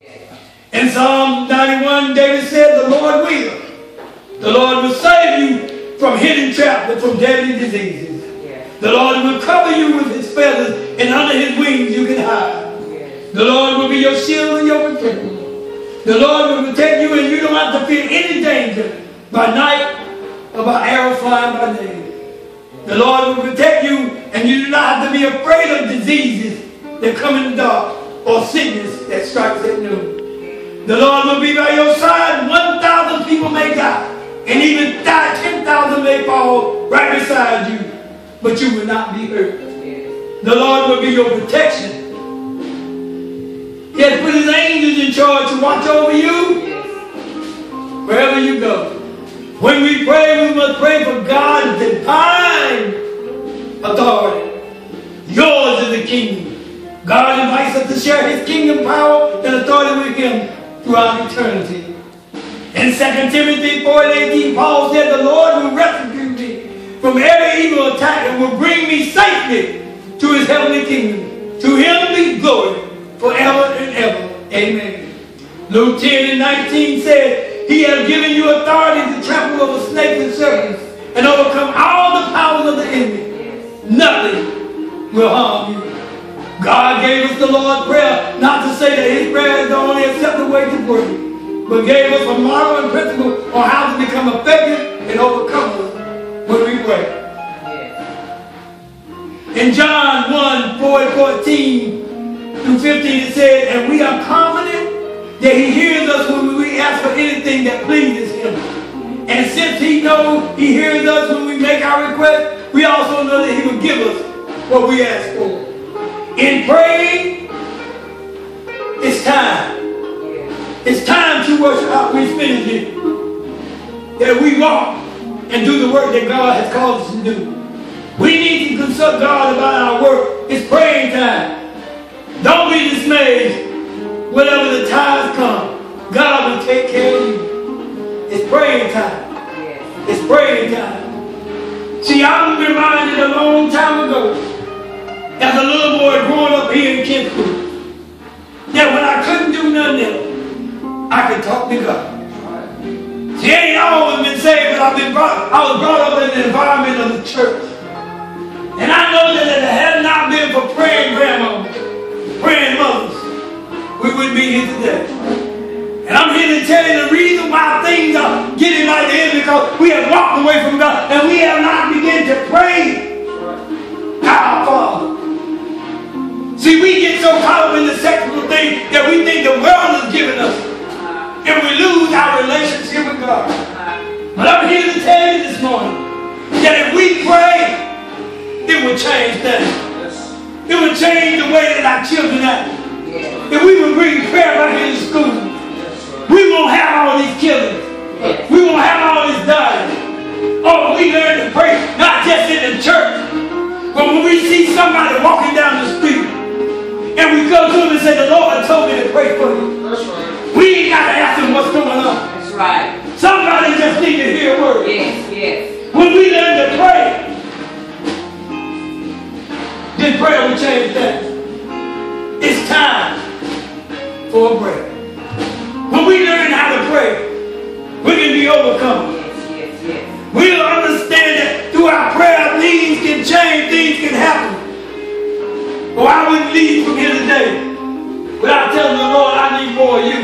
In Psalm 91, David said, the Lord will. The Lord will save you from hidden traps and from deadly diseases. The Lord will cover you with his feathers, and under his wings you can hide. The Lord will be your shield and your protector. The Lord will protect you, and you don't have to fear any danger by night or by arrows flying by day. The Lord will protect you, and you do not have to be afraid of diseases that come in the dark or sickness that strikes at noon. The Lord will be by your side. 1,000 people may die, and even 10,000 may fall right beside you, but you will not be hurt. The Lord will be your protection. He has put his angels in charge to watch over you wherever you go. When we pray, we must pray for God's divine authority. Yours is the kingdom. God invites us to share his kingdom power and authority with him throughout eternity. In 2 Timothy 4:18, Paul said, the Lord will rescue me from every evil attack and will bring me safely to his heavenly kingdom. To him be glory forever and ever. Amen. Luke 10:19 said, he has given you authority to trample over snakes and serpents and overcome all the powers of the enemy. Nothing will harm you. God gave us the Lord's Prayer, not to say that his prayer is the only accepted way to pray, but gave us a model and principle on how to become effective and overcomers when we pray. In John 1:14 through 15 it says, and we are confident that he hears us when we ask for anything that pleases him. And since he knows he hears us when we make our request, we also know that he will give us what we ask for. In praying, it's time. It's time to worship how we finish it. That we walk and do the work that God has called us to do. We need to consult God about our work. It's praying time. Don't be dismayed. Whenever the times come, God will take care of you. It's praying time. It's praying time. See, I'm reminded a long time ago, as a little boy growing up here in Kentwood, that when I couldn't do nothing else, I could talk to God. See, I ain't always been saved, but I was brought up in the environment of the church. And I know that if it had not been for praying grandma, praying mothers, we wouldn't be here today. And I'm here to tell you the reason why things are getting like this is because we have walked away from God and we have not begun to pray our Father. See, we get so caught up in the sexual thing that we think the world is giving us, and we lose our relationship with God. But I'm here to tell you this morning that if we pray, it will change things. It will change the way that our children act. If we would bring prayer back into school, we won't have all these killings. We won't have all this dying. Oh, we learn to pray, not just in the church, but when we see somebody walking down the street, and we go to them and say, the Lord told me to pray for you. That's right. We ain't got to ask them what's going on. That's right. Somebody just needs to hear a word. Yes, yes. When we learn to pray, then prayer will change things. It's time for a break. When we learn how to pray, we can be overcome. Yes, yes, yes. We'll understand that through our prayer, things can change, things can happen. Or I wouldn't leave from here today without telling the Lord, I need more of you.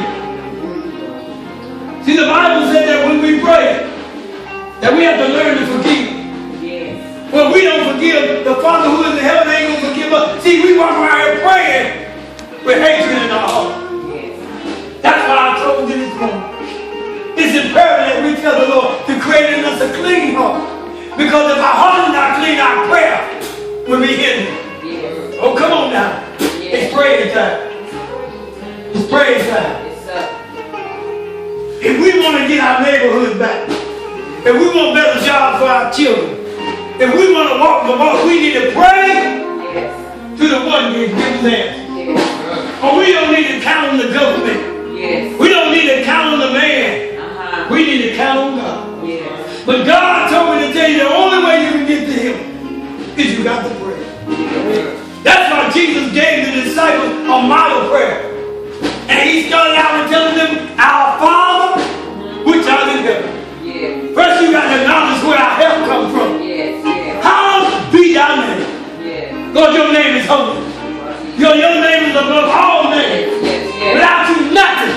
See, the Bible said that when we pray, that we have to learn to forgive. Yes. Well, we don't forgive, the Father who is in heaven ain't going to forgive us. See, we walk around here praying with hatred in our heart. Yes. That's why I told you this morning. It's imperative that we tell the Lord to create in us a clean heart. Because if our heart is not clean, our prayer will be hidden. Yes. Oh, come on now. Yes. It's praying time. It's praying time. Yes, sir. If we want to get our neighborhood back, if we want better jobs for our children, if we want to walk the walk, we need to pray to the one who gives us. Or we don't need to count on the government. Yes. We don't need to count on the man. We need to count on God. Yes. But God told me to tell you the only way you can get to him is you got to pray. That's why Jesus gave the disciples a model prayer. And he started out with telling them, our Father, which art in heaven. Yes. First you got to acknowledge where our help comes from. Yes. Yes. Hallowed be thy name. Yes. Lord, your name is holy. Your name is above all names. Yes. Yes. Without you, nothing.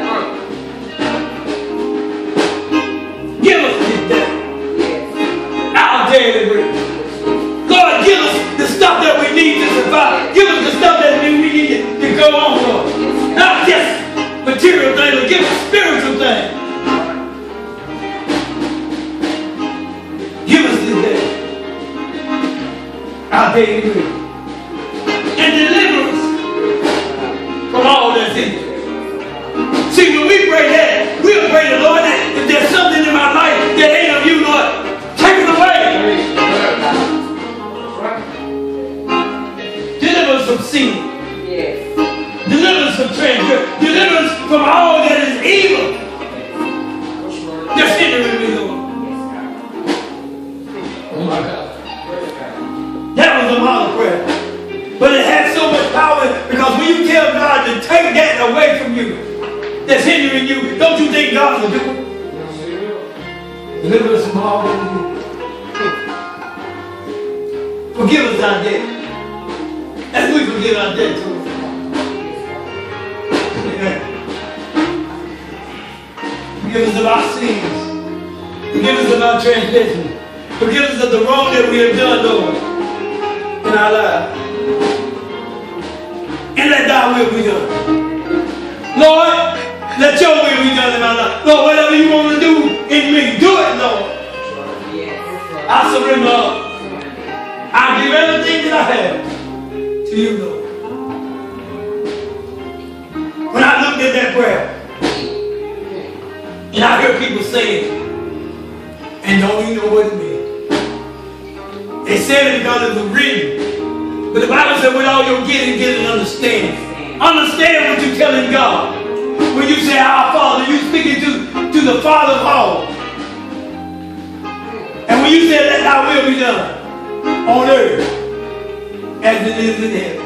Give us this day our daily bread. Lord, give us the stuff that we need to survive. Give us the stuff that we need to go on, Lord. Not just material things, but give us spiritual things. Give us this day our daily bread. And deliver us from all that's in it. See, when we pray that, we'll pray the Lord that if there's something in my life that ain't of you, Lord, take it away. Deliver us from sin. Yes. Deliver us from transgression. Deliver us from all that is evil. Just hindering me, Lord. Oh my God. That was a model prayer. But it has so much power because when you tell God to take that away from you, that's hindering you, don't you think God will do it? Deliver us from all that we do. Forgive us our debt. As we forgive our debt to us. Forgive us of our sins. Forgive us of our transgressions. Forgive us of the wrong that we have done, Lord, in our lives. And let thy will be done. Lord, let your will be done in my life. Lord, whatever you want to do in me, do it, Lord. I surrender all. I give everything that I have to you, Lord. When I looked at that prayer, and I hear people saying, and don't even know what it means. They said it because it was written. But the Bible said, with all your getting, get an understanding. Understand what you're telling God. When you say, our Father, you're speaking to the Father of all. And when you say, let thy will be done on earth as it is in heaven.